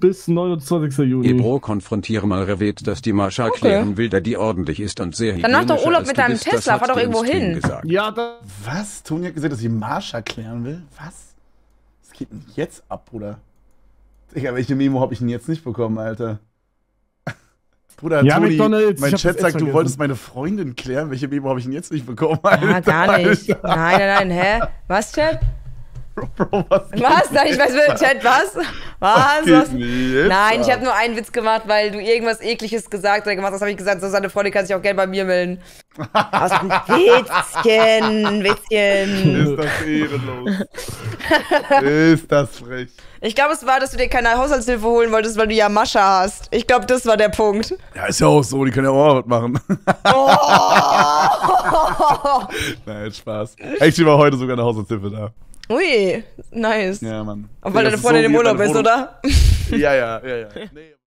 bis 29. Juni. Ebro, konfrontiere mal Revet, dass die Mascha klären will, der die ordentlich ist und sehr Dann mach doch hygienischer Urlaub als mit du deinem bist. Das Tesla, hat fahr doch dir im irgendwo Stream hin. gesagt. Ja, da. Was? Toni hat gesagt, dass sie Marsha klären will? Was? Was geht denn jetzt ab, Bruder? Digga, welche Memo habe ich denn jetzt nicht bekommen, Alter? Bruder, Ja, Toni, McDonald's, mein ich hab Chat das sagt, du vergessen. wolltest meine Freundin klären. Welche Memo habe ich denn jetzt nicht bekommen, Alter? Ah, gar nicht. Alter. Nein, hä? Was, Chat? Bro, was geht Was? Nein, ich weiß nicht, Chat, was? Was? geht denn jetzt Nein, ich ab? habe nur einen Witz gemacht, weil du irgendwas Ekliges gesagt oder gemacht hast, habe ich gesagt, so seine Freundin kann sich auch gerne bei mir melden. Aus dem Witzchen. Ist das ehrenlos. Ist das frech. Ich glaube, es war, dass du dir keine Haushaltshilfe holen wolltest, weil du ja Mascha hast. Ich glaube, das war der Punkt. Ja, ist ja auch so, die können ja auch was machen. Oh. Nein, Spaß. Actually war heute sogar eine Haushaltshilfe da. Ui, nice. Ja, Mann. Und weil Digga, deine das ist Freundin so im wie Urlaub meine ist, Wohnung- oder? Ja. Nee.